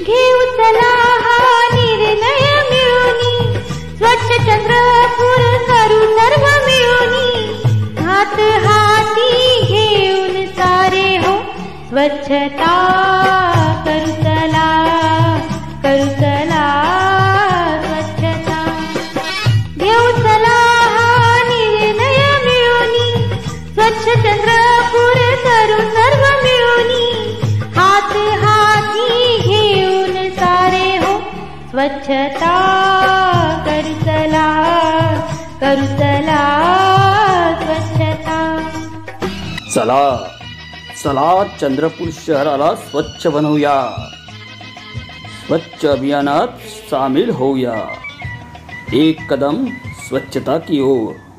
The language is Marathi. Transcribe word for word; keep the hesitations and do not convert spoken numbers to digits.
घेऊ चला हा निर्णय मिळूनी, स्वच्छ चंद्रपूर करू सर्व मिळूनी, हात हाती घेऊन सारे हो स्वच्छता करू चला, करू चला स्वच्छता. घेऊ चला हा निर्णय मिळूनी, स्वच्छ चंद्रपूर करू सर्व मिळूनी, हात हाती घेऊन सारे हो स्वच्छता करू चला, करू चला स्वच्छता. चला चला चंद्रपूर शहराला स्वच्छ बनवूया, स्वच्छ अभियानात सामील होऊया. एक कदम स्वच्छता की ओर.